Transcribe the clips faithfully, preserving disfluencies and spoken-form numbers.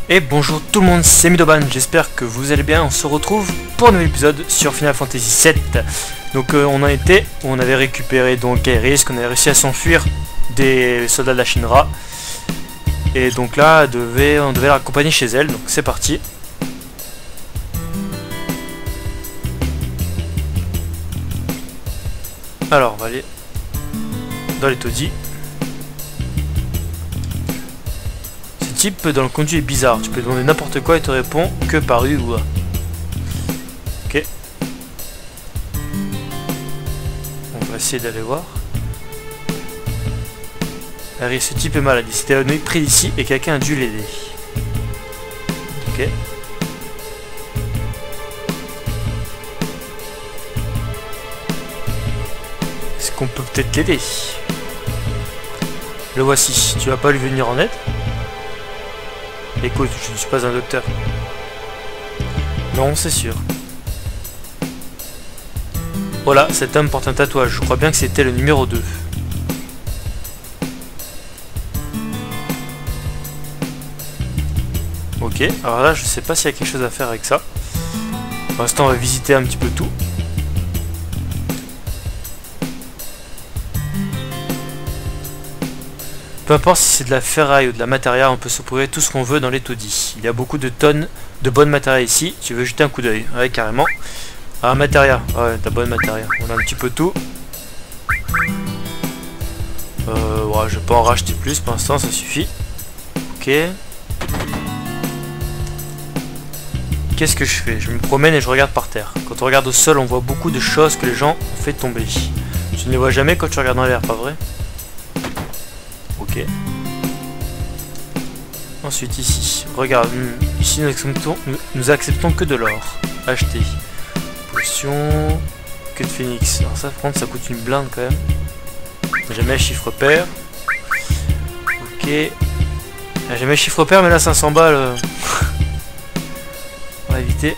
Et bonjour tout le monde, c'est Midoban, j'espère que vous allez bien. On se retrouve pour un nouvel épisode sur Final Fantasy sept. Donc euh, on a été, on avait récupéré donc Aeris, qu'on avait réussi à s'enfuir des soldats de la Shinra. Et donc là, devait, on devait la raccompagner chez elle, donc c'est parti. Alors on va aller dans les taudis. Ce type dans le conduit est bizarre, tu peux demander n'importe quoi et te répond que par U ou A. Ok. On va essayer d'aller voir. Harry, ce type est malade, il s'était évanoui près d'ici et quelqu'un a dû l'aider. Ok. Est-ce qu'on peut peut-être l'aider? Le voici, tu vas pas lui venir en aide? Écoute, je ne suis pas un docteur. Non, c'est sûr. Voilà, cet homme porte un tatouage, je crois bien que c'était le numéro deux. Ok, alors là je sais pas s'il y a quelque chose à faire avec ça. Pour l'instant on va visiter un petit peu tout. Peu importe si c'est de la ferraille ou de la matéria, on peut se procurer tout ce qu'on veut dans les taudis. Il y a beaucoup de tonnes de bonne matéria ici, tu veux jeter un coup d'œil? Ouais, carrément. Ah, matéria, ouais, de la bonne matéria. On a un petit peu tout. Euh, ouais, je vais pas en racheter plus pour l'instant, ça suffit. Ok. Qu'est-ce que je fais? Je me promène et je regarde par terre. Quand on regarde au sol, on voit beaucoup de choses que les gens ont fait tomber. Tu ne les vois jamais quand tu regardes dans l'air, pas vrai? Ok. Ensuite ici, regarde, ici nous acceptons, nous acceptons que de l'or. Acheter. Potion. Que de phénix. Alors ça, par contre, ça coûte une blinde quand même. Jamais chiffre pair. Ok. Jamais chiffre pair, mais là cinq cents balles. Euh... On va éviter.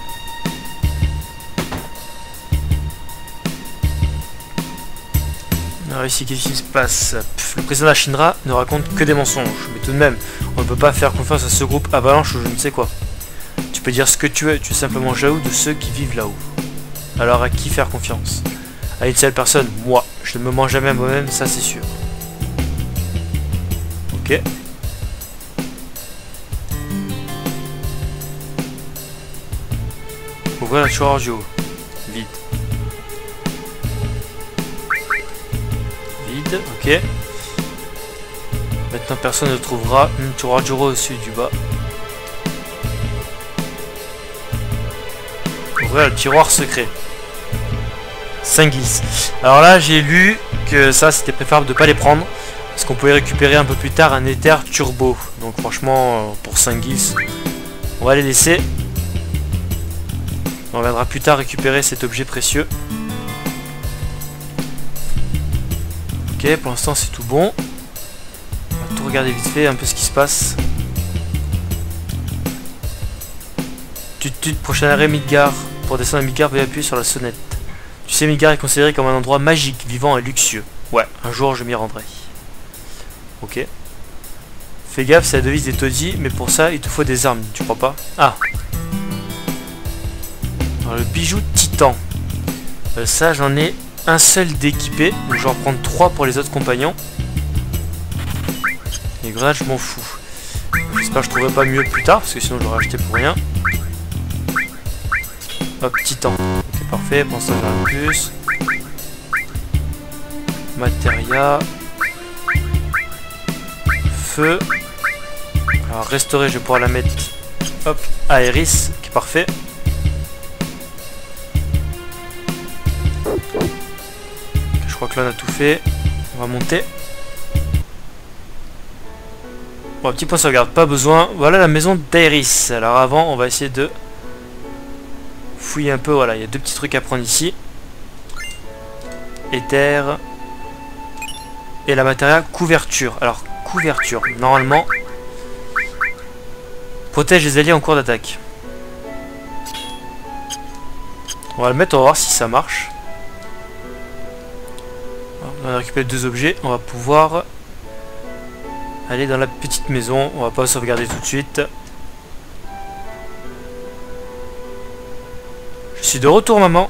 Alors ici, qu'est-ce qui se passe? Pff, le président de la Shinra ne raconte que des mensonges. Mais tout de même, on ne peut pas faire confiance à ce groupe avalanche ou je ne sais quoi. Tu peux dire ce que tu veux, tu es simplement jaloux de ceux qui vivent là-haut. Alors à qui faire confiance? À une seule personne, moi. Je ne me mens jamais à moi-même, ça c'est sûr. Ok. Ouvrir la tiroir du haut. Vide. Vide, ok. Maintenant personne ne trouvera une tiroir du haut au-dessus du bas. Ouvrir le tiroir secret. cinq glisse. Alors là j'ai lu que ça c'était préférable de ne pas les prendre. Parce qu'on pouvait récupérer un peu plus tard un éther turbo. Donc franchement pour cinq glisse, on va les laisser. On reviendra plus tard récupérer cet objet précieux. Ok, pour l'instant c'est tout bon. On va tout regarder vite fait, un peu ce qui se passe. Tut tut, prochain arrêt Midgar. Pour descendre à Midgar, veuillez appuyer sur la sonnette. Tu sais, Midgar est considéré comme un endroit magique, vivant et luxueux. Ouais, un jour je m'y rendrai. Ok. Fais gaffe, c'est la devise des taudis, mais pour ça il te faut des armes, tu crois pas? Ah. Alors, le bijou titan. Euh, ça j'en ai un seul d'équipé, donc je vais en prendre trois pour les autres compagnons. Les grenades je m'en fous. J'espère que je trouverai pas mieux plus tard, parce que sinon je l'aurais acheté pour rien. Hop, titan. Ok, parfait, pour ça j'en ai plus. Matéria. Feu. Alors restaurer, je vais pouvoir la mettre. Hop, Aeris, qui est parfait. Je crois que là on a tout fait. On va monter. Bon, petit point sauvegarde, pas besoin. Voilà la maison d'Aeris. Alors avant, on va essayer de fouiller un peu. Voilà, il y a deux petits trucs à prendre ici. Éther. Et la matéria couverture. Alors, couverture. Normalement, protège les alliés en cours d'attaque. On va le mettre, on va voir si ça marche. On a récupéré deux objets, on va pouvoir aller dans la petite maison. On va pas sauvegarder tout de suite. suis de retour, maman.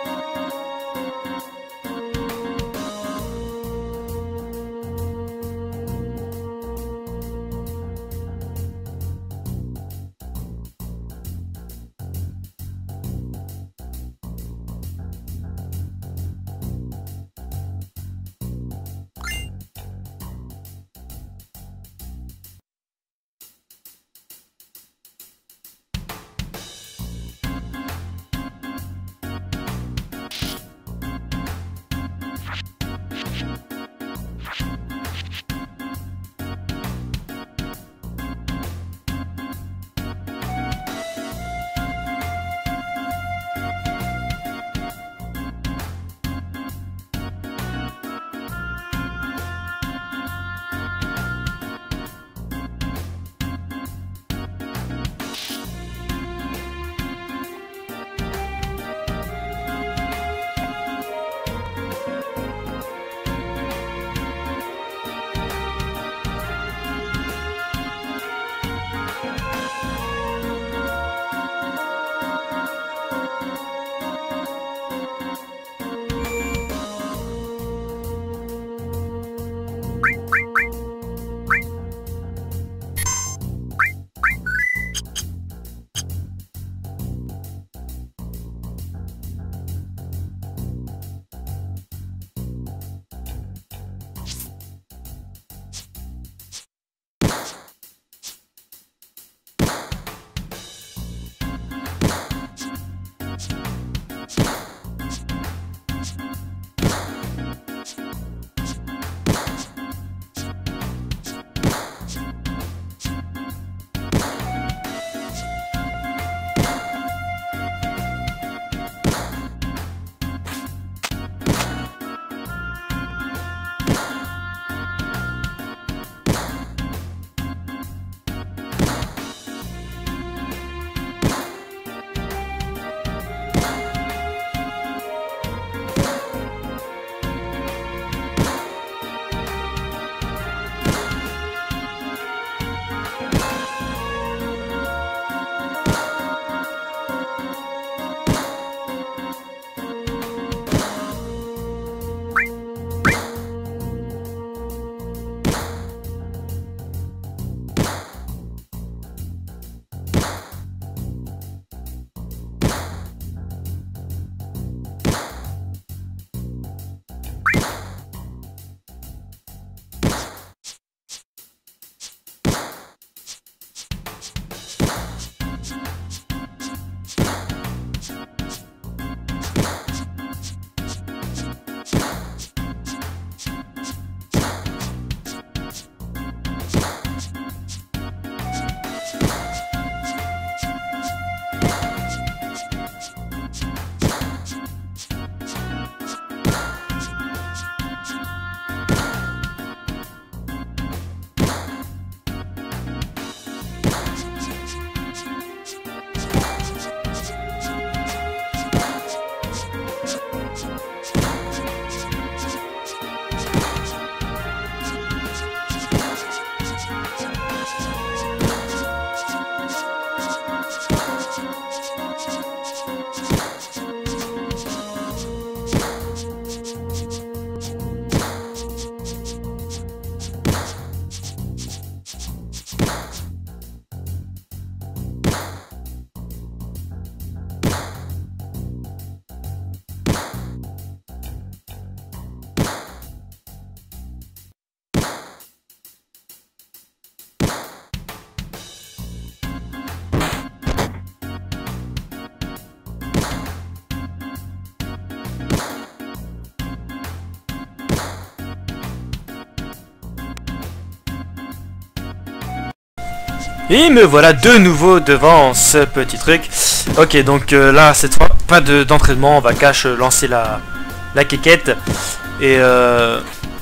Et me voilà de nouveau devant ce petit truc. Ok, donc euh, là, cette fois, pas d'entraînement. On va cache lancer la, la quéquette. Et, euh,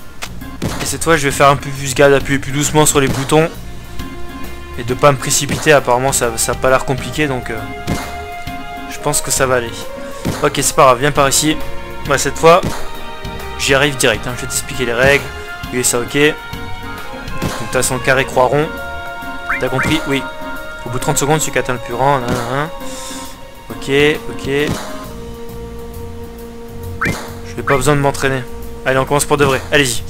et cette fois, je vais faire un peu plus gaffe, appuyer plus doucement sur les boutons. Et de pas me précipiter. Apparemment, ça n'a pas l'air compliqué. Donc, euh, je pense que ça va aller. Ok, c'est pas grave. Viens par ici. Ouais, cette fois, j'y arrive direct. Hein. Je vais t'expliquer les règles. Oui, ça, ok. Donc, tu as son carré croix rond. T'as compris? Oui. Au bout de trente secondes, celui qui atteint le plus grand. Nan, nan, nan. Ok, ok. Je n'ai pas besoin de m'entraîner. Allez, on commence pour de vrai. Allez-y.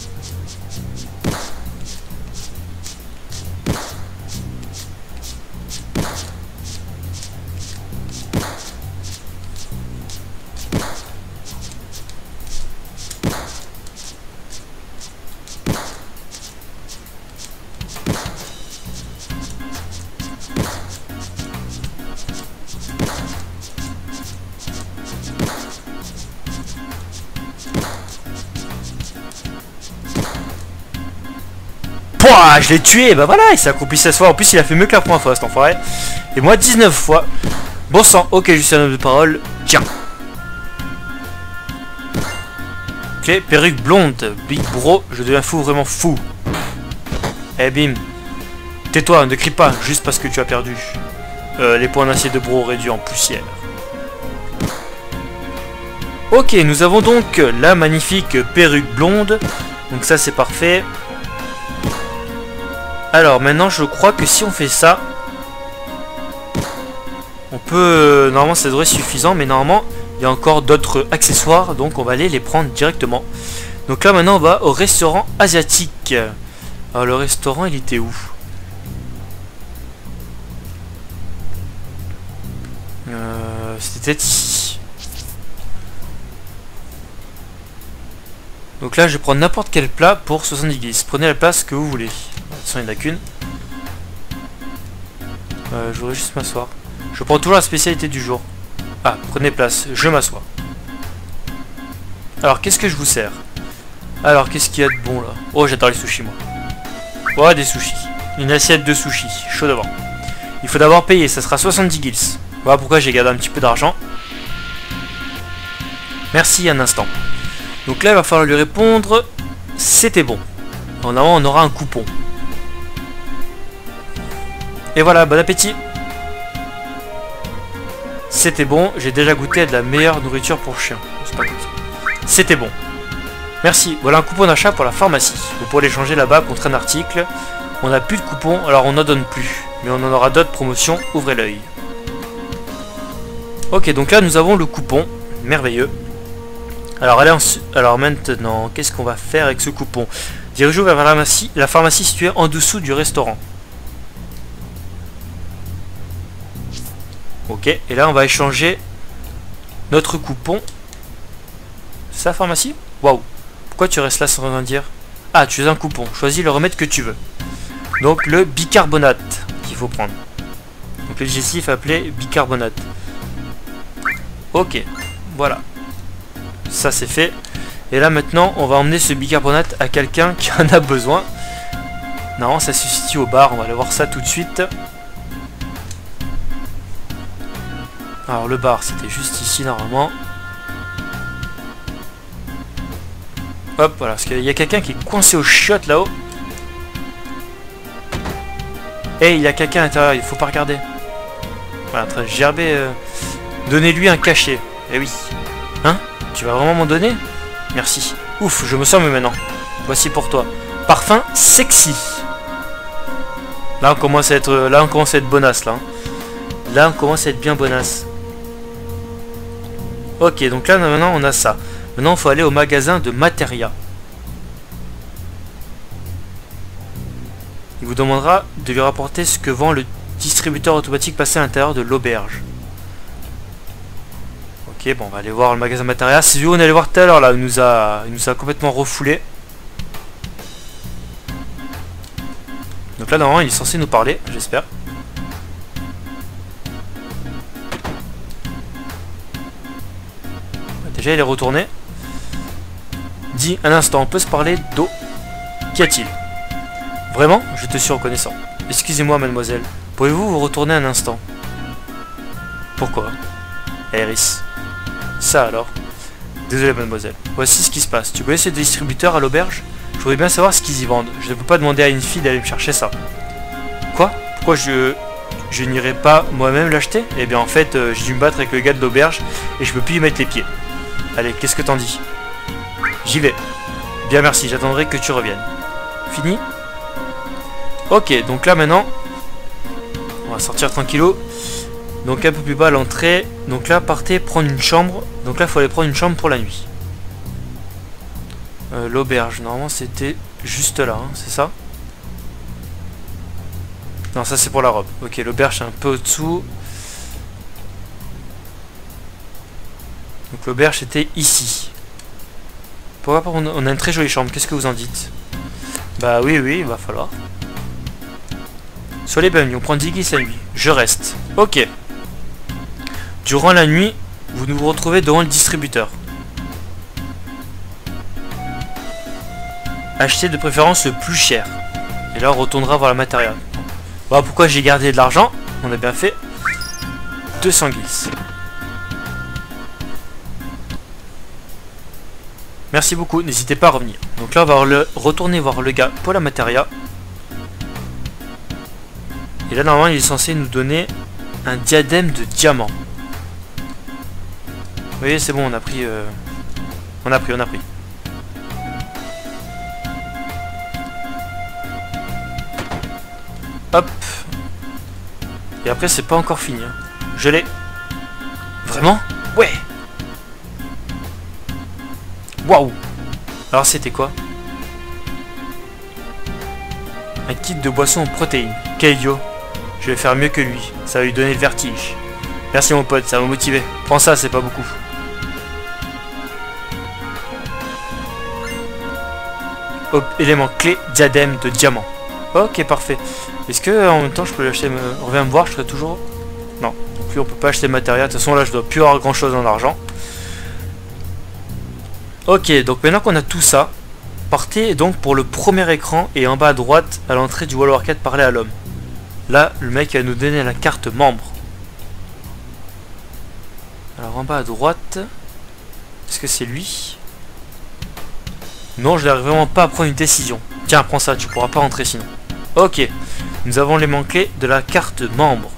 Pouah, je l'ai tué, bah voilà, il s'est accompli seize fois. En plus, il a fait mieux que la première fois, cet enfoiré. Et moi, dix-neuf fois. Bon sang, ok, juste un homme de parole. Tiens. Ok, perruque blonde. Big bro, je deviens fou, vraiment fou. Eh bim. Tais-toi, ne crie pas, juste parce que tu as perdu. Euh, les points d'acier de bro réduits en poussière. Ok, nous avons donc la magnifique perruque blonde. Donc ça, c'est parfait. Alors maintenant je crois que si on fait ça, on peut, euh, normalement ça devrait être suffisant, mais normalement il y a encore d'autres accessoires, donc on va aller les prendre directement. Donc là maintenant on va au restaurant asiatique. Alors le restaurant il était où? euh, C'était ici. Donc là je vais prendre n'importe quel plat pour soixante-dix guises. Prenez la place que vous voulez. De toute façon, il n'y en a qu'une. Euh, je voudrais juste m'asseoir. Je prends toujours la spécialité du jour. Ah, prenez place, je m'assois. Alors, qu'est-ce que je vous sers? Alors, qu'est-ce qu'il y a de bon là? Oh, j'adore les sushis, moi. Oh, des sushis. Une assiette de sushis, chaud devant. Il faut d'abord payer, ça sera soixante-dix guilds. Voilà pourquoi j'ai gardé un petit peu d'argent. Merci, un instant. Donc là, il va falloir lui répondre. C'était bon. En avant, on aura un coupon. Et voilà, bon appétit. C'était bon, j'ai déjà goûté à de la meilleure nourriture pour chien. C'est pas comme ça. C'était bon. Merci, voilà un coupon d'achat pour la pharmacie. Vous pourrez l'échanger là-bas contre un article. On n'a plus de coupons, alors on n'en donne plus. Mais on en aura d'autres promotions, ouvrez l'œil. Ok, donc là nous avons le coupon. Merveilleux. Alors, allez, alors maintenant, qu'est-ce qu'on va faire avec ce coupon? Dirigez-vous vers la pharmacie, la pharmacie située en dessous du restaurant. Ok, et là on va échanger notre coupon. C'est la pharmacie? Waouh. Pourquoi tu restes là sans rien dire? Ah, tu as un coupon. Choisis le remède que tu veux. Donc le bicarbonate qu'il faut prendre. Donc le digestif appelé bicarbonate. Ok, voilà. Ça c'est fait. Et là maintenant on va emmener ce bicarbonate à quelqu'un qui en a besoin. Non, ça se situe au bar, on va aller voir ça tout de suite. Alors le bar c'était juste ici normalement. Hop, voilà, parce qu'il y a quelqu'un qui est coincé au chiottes là-haut. Et il y a quelqu'un à l'intérieur, il faut pas regarder. Voilà, en train de gerber. Euh... Donnez-lui un cachet. Eh oui. Hein? Tu vas vraiment m'en donner? Merci. Ouf, je me sens mieux maintenant. Voici pour toi. Parfum sexy. Là on commence à être. Là on commence à être bonasse là. Là on commence à être bien bonasse. Ok, donc là maintenant on a ça. Maintenant il faut aller au magasin de Materia. Il vous demandera de lui rapporter ce que vend le distributeur automatique passé à l'intérieur de l'auberge. Ok, bon on va aller voir le magasin Materia. C'est lui où on allait voir tout à l'heure là, il nous a, il nous a complètement refoulé. Donc là normalement il est censé nous parler, j'espère. Déjà il est retourné. Dis un instant, on peut se parler d'eau. Qu'y a-t-il? Vraiment? Je te suis reconnaissant. Excusez-moi mademoiselle. Pouvez-vous vous retourner un instant? Pourquoi? Iris. Ça alors? Désolé mademoiselle. Voici ce qui se passe. Tu connais ces distributeurs à l'auberge? Je voudrais bien savoir ce qu'ils y vendent. Je ne peux pas demander à une fille d'aller me chercher ça. Quoi? Pourquoi je... Je n'irai pas moi-même l'acheter? Eh bien en fait, euh, j'ai dû me battre avec le gars de l'auberge et je peux plus y mettre les pieds. Allez, qu'est-ce que t'en dis? J'y vais. Bien merci, j'attendrai que tu reviennes. Fini? Ok, donc là maintenant, on va sortir tranquillou. Donc un peu plus bas à l'entrée. Donc là, partez prendre une chambre. Donc là, il faut aller prendre une chambre pour la nuit. Euh, L'auberge, normalement c'était juste là, hein, c'est ça? Non, ça c'est pour la robe. Ok, l'auberge c'est un peu au-dessous. Donc l'auberge était ici. Pourquoi pas, on a une très jolie chambre, qu'est-ce que vous en dites? Bah oui, oui, il va falloir. Soyez bienvenus, on prend dix guises la nuit. Je reste. Ok. Durant la nuit, vous nous retrouvez devant le distributeur. Achetez de préférence le plus cher. Et là on retournera voir la matériel. Voilà pourquoi j'ai gardé de l'argent. On a bien fait. deux cents guises. Merci beaucoup, n'hésitez pas à revenir. Donc là on va le retourner voir le gars pour la matéria. Et là normalement il est censé nous donner un diadème de diamant. Vous voyez, c'est bon, on a pris euh... On a pris, on a pris. Hop. Et après c'est pas encore fini, hein. Je l'ai. Vraiment? Ouais. Waouh. Alors c'était quoi? Un kit de boisson aux protéines. Quel idiot. Je vais faire mieux que lui. Ça va lui donner le vertige. Merci mon pote, ça m'a motivé. Prends ça, c'est pas beaucoup. Hop, élément clé, diadème de diamant. Ok, parfait. Est-ce que en même temps je peux l'acheter? Me... On revient me voir, je serai toujours... Non, plus on peut pas acheter matériel. De toute façon là je dois plus avoir grand chose en argent. Ok, donc maintenant qu'on a tout ça, partez donc pour le premier écran et en bas à droite, à l'entrée du World of Warcraft, parlez à l'homme. Là, le mec va nous donner la carte membre. Alors en bas à droite, est-ce que c'est lui? Non, je n'arrive vraiment pas à prendre une décision. Tiens, prends ça, tu pourras pas rentrer sinon. Ok, nous avons les clés de la carte membre.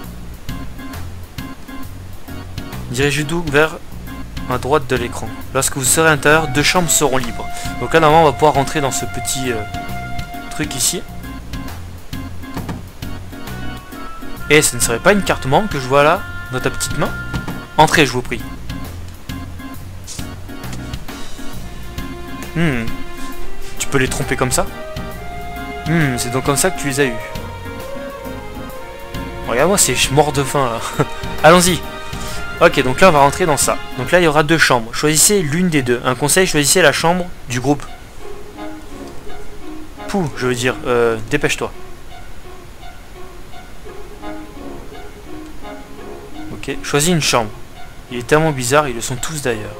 Dirigez-vous vers à droite de l'écran. Lorsque vous serez à l'intérieur, deux chambres seront libres. Donc là, normalement, on va pouvoir rentrer dans ce petit euh, truc ici. Et ce ne serait pas une carte membre que je vois là, dans ta petite main? Entrez, je vous prie. Hmm. Tu peux les tromper comme ça? Hmm, c'est donc comme ça que tu les as eus. Regarde-moi, c'est mort de faim là. Allons-y. Ok, donc là on va rentrer dans ça. Donc là il y aura deux chambres. Choisissez l'une des deux. Un conseil, choisissez la chambre du groupe. Pouh, je veux dire, euh, dépêche-toi. Ok, choisis une chambre. Il est tellement bizarre, ils le sont tous d'ailleurs.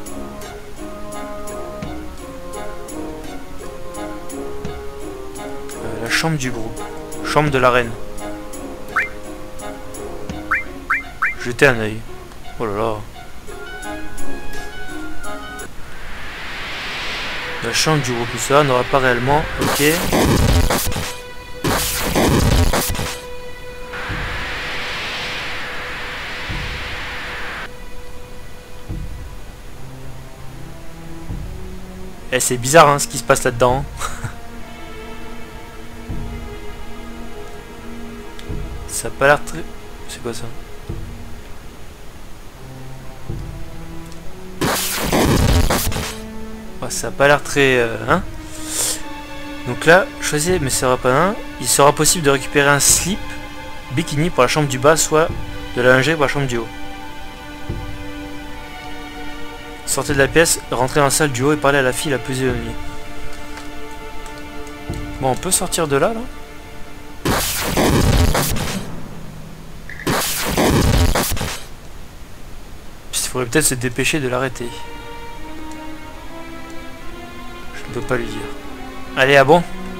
Euh, la chambre du groupe. Chambre de la reine. Jetez un œil. Oh là là. La chambre du groupe, ça n'aura pas réellement. Ok. Eh, c'est bizarre hein, ce qui se passe là-dedans. Ça a pas l'air très... C'est quoi ça? Ça n'a pas l'air très... Euh, hein. Donc là, choisissez, mais ce sera pas un. Il sera possible de récupérer un slip bikini pour la chambre du bas, soit de la lingerie pour la chambre du haut. Sortez de la pièce, rentrez dans la salle du haut et parlez à la fille la plus éloignée. Bon, on peut sortir de là, là. Il faudrait peut-être se dépêcher de l'arrêter. Je ne peux pas lui dire. Allez, ah bon?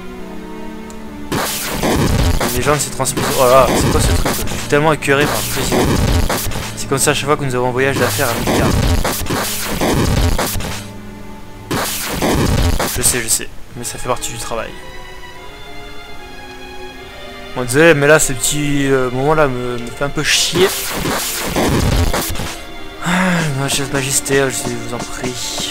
Les gens s'est transmis. Oh là, c'est quoi ce truc? Je suis tellement écœuré par le président. C'est comme ça à chaque fois que nous avons un voyage d'affaires à Midgard. Je sais, je sais. Mais ça fait partie du travail. Bon, désolé, mais là, ce petit euh, moment-là me, me fait un peu chier. Ah, ma chère majesté, je vous en prie.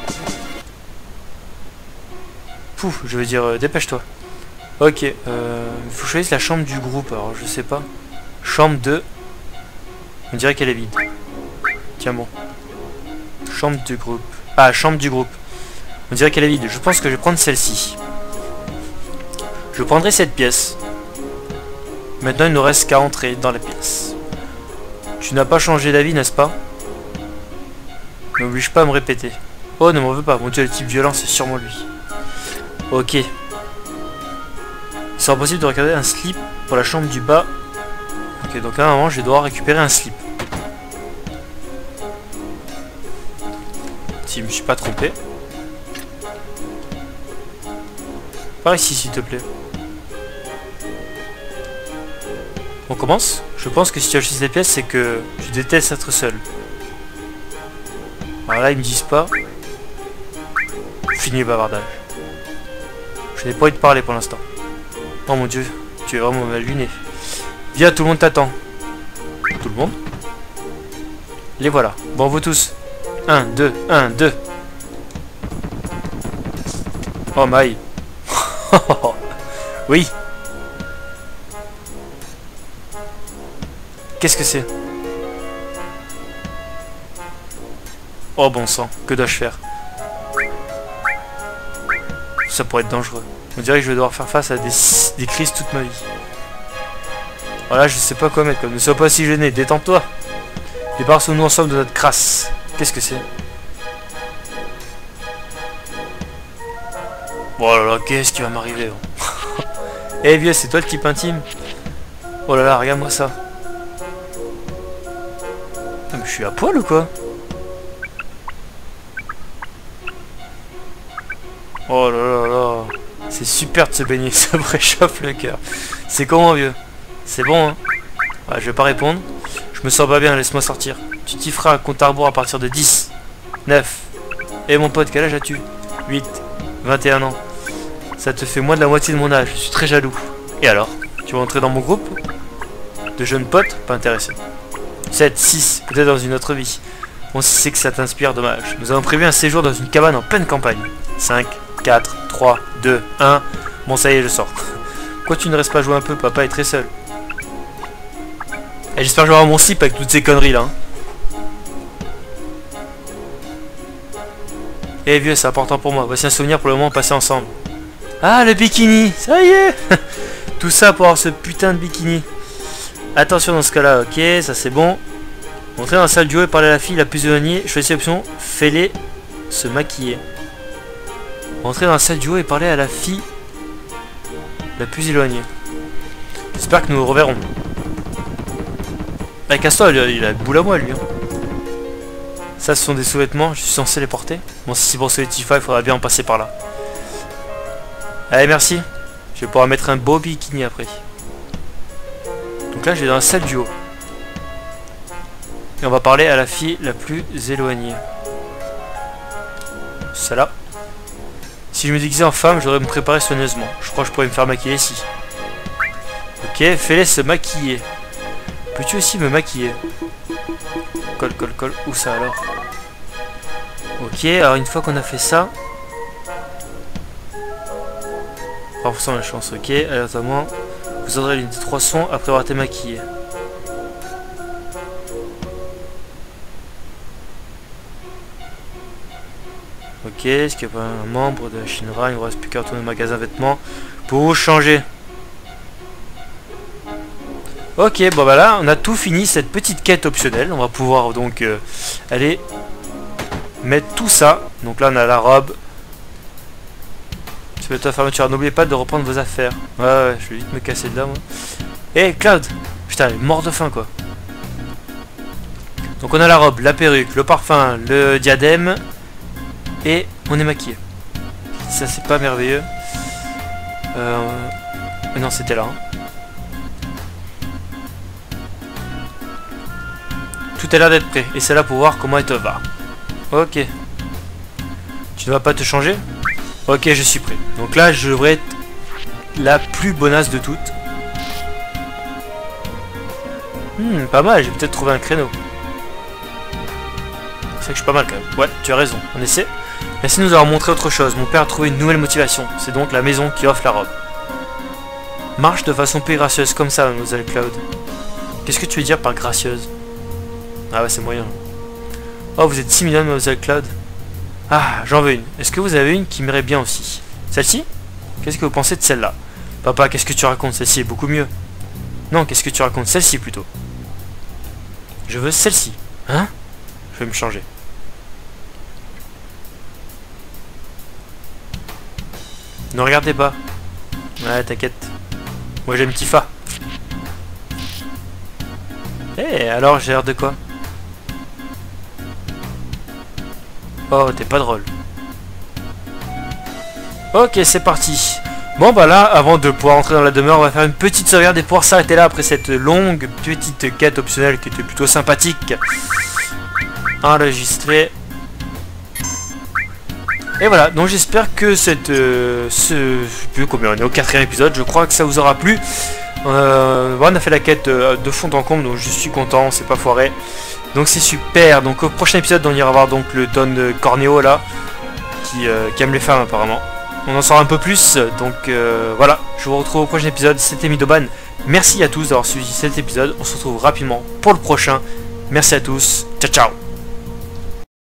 Pouf, je veux dire, euh, dépêche-toi. Ok, euh, il faut choisir la chambre du groupe, alors je sais pas. Chambre deux. On dirait qu'elle est vide. Tiens bon. Chambre du groupe. Ah, chambre du groupe. On dirait qu'elle est vide. Je pense que je vais prendre celle-ci. Je prendrai cette pièce. Maintenant, il ne nous reste qu'à entrer dans la pièce. Tu n'as pas changé d'avis, n'est-ce pas? N'oblige pas à me répéter. Oh, ne m'en veux pas. Mon dieu, le type violent, c'est sûrement lui. Ok. Il sera possible de regarder un slip pour la chambre du bas. Ok, donc à un moment, je vais devoir récupérer un slip. Si je me suis pas trompé. Par ici, s'il te plaît. On commence? Je pense que si tu as choisi des pièces, c'est que tu détestes être seul. Alors là, ils me disent pas. Fini le bavardage. Je n'ai pas envie de parler pour l'instant. Oh mon dieu, tu es vraiment mal luné. Viens, tout le monde t'attend. Tout le monde? Les voilà. Bon, vous tous. un, deux, un, deux. Oh my. Oui. Qu'est-ce que c'est? Oh bon sang, que dois-je faire? Ça pourrait être dangereux. On dirait que je vais devoir faire face à des, des crises toute ma vie. Voilà, je sais pas quoi mettre comme. Ne sois pas si gêné, détends-toi. Débarrassons-nous ensemble de notre crasse. Qu'est-ce que c'est? Oh là là, qu'est-ce qui va m'arriver? Eh vieux, c'est toi le type intime? Oh là là, regarde-moi ça. Ah, mais je suis à poil ou quoi? Oh là là là. C'est super de se baigner, ça me réchauffe le cœur. C'est comment vieux? C'est bon hein? Ouais, je vais pas répondre. Je me sens pas bien, laisse-moi sortir. Tu t'y feras un compte à rebours à partir de dix, neuf. Et mon pote, quel âge as-tu? huit, vingt et un ans. Ça te fait moins de la moitié de mon âge, je suis très jaloux. Et alors? Tu vas entrer dans mon groupe? De jeunes potes? Pas intéressé. sept, six, peut-être dans une autre vie. On sait que ça t'inspire, dommage. Nous avons prévu un séjour dans une cabane en pleine campagne. cinq, quatre, trois, deux, un. Bon ça y est, je sors. Pourquoi tu ne restes pas jouer un peu? Papa est très seul. Et j'espère que je vais avoir mon slip avec toutes ces conneries là. Hein. Eh vieux, c'est important pour moi. Voici un souvenir pour le moment passé ensemble. Ah, le bikini. Ça y est. Tout ça pour avoir ce putain de bikini. Attention dans ce cas-là, ok, ça c'est bon. Entrer dans la salle du haut et parler à la fille la plus éloignée. Choisissez l'option, fais-les se maquiller. Entrer dans la salle du haut et parler à la fille la plus éloignée. J'espère que nous le reverrons. Bah, casse-toi, il a le boule à moi lui. Hein. Ça, ce sont des sous-vêtements, je suis censé les porter. Bon, si c'est pour ce Tifa, il faudra bien en passer par là. Allez, merci. Je vais pouvoir mettre un beau bikini après. Donc là, je vais dans la salle du haut. Et on va parler à la fille la plus éloignée. Celle-là. Si je me déguisais en femme, j'aurais me préparer soigneusement. Je crois que je pourrais me faire maquiller ici. Ok, fais-les se maquiller. Peux-tu aussi me maquiller? Colle, colle, colle. Où ça alors? Ok, alors une fois qu'on a fait ça... renforçant la chance, ok. Alors notamment, vous aurez l'une des trois sons après avoir été maquillé. Ok, est-ce qu'il y a pas un membre de la Shinra? Il ne reste plus qu'à retourner au magasin vêtements pour vous changer. Ok, bon bah là, on a tout fini, cette petite quête optionnelle. On va pouvoir donc euh, aller mettre tout ça. Donc là, on a la robe. Tu peux ta fermeture. N'oubliez pas de reprendre vos affaires. Ouais, ouais, je vais vite me casser de là, moi. Eh, hey, Cloud! Putain, elle est morte de faim, quoi. Donc on a la robe, la perruque, le parfum, le diadème. Et on est maquillé. Ça, c'est pas merveilleux. Euh... Non, c'était là. Hein. Tout a l'air d'être prêt. Et c'est là pour voir comment elle te va. Ok. Tu ne vas pas te changer? Ok, je suis prêt. Donc là, je devrais être la plus bonasse de toutes. Hmm, pas mal. J'ai peut-être trouvé un créneau. C'est vrai que je suis pas mal quand même. Ouais, tu as raison. On essaie. Merci de nous avoir montré autre chose. Mon père a trouvé une nouvelle motivation. C'est donc la maison qui offre la robe. Marche de façon plus gracieuse, comme ça, mademoiselle Cloud. Qu'est-ce que tu veux dire par gracieuse? Ah ouais, c'est moyen. Oh, vous êtes si mignonne, mademoiselle Cloud. Ah, j'en veux une. Est-ce que vous avez une qui m'irait bien aussi? Celle-ci? Qu'est-ce que vous pensez de celle-là? Papa, qu'est-ce que tu racontes? Celle-ci est beaucoup mieux. Non, qu'est-ce que tu racontes? Celle-ci plutôt. Je veux celle-ci. Hein? Je vais me changer. Ne regardez pas. Ouais, t'inquiète. Moi j'aime Tifa. Eh, hey, alors j'ai l'air de quoi? Oh, t'es pas drôle. Ok, c'est parti. Bon bah là, avant de pouvoir entrer dans la demeure, on va faire une petite sauvegarde et pouvoir s'arrêter là après cette longue petite quête optionnelle qui était plutôt sympathique. Enregistrer. Et voilà, donc j'espère que cette... Euh, ce... Je sais plus combien on est, au quatrième épisode, je crois que ça vous aura plu. Euh, bon, on a fait la quête euh, de fond en comble, donc je suis content, c'est pas foiré. Donc c'est super, donc au prochain épisode, on ira voir donc le Don Corneo là, qui, euh, qui aime les femmes apparemment. On en saura un peu plus, donc euh, voilà, je vous retrouve au prochain épisode, c'était Midoban. Merci à tous d'avoir suivi cet épisode, on se retrouve rapidement pour le prochain. Merci à tous, ciao ciao.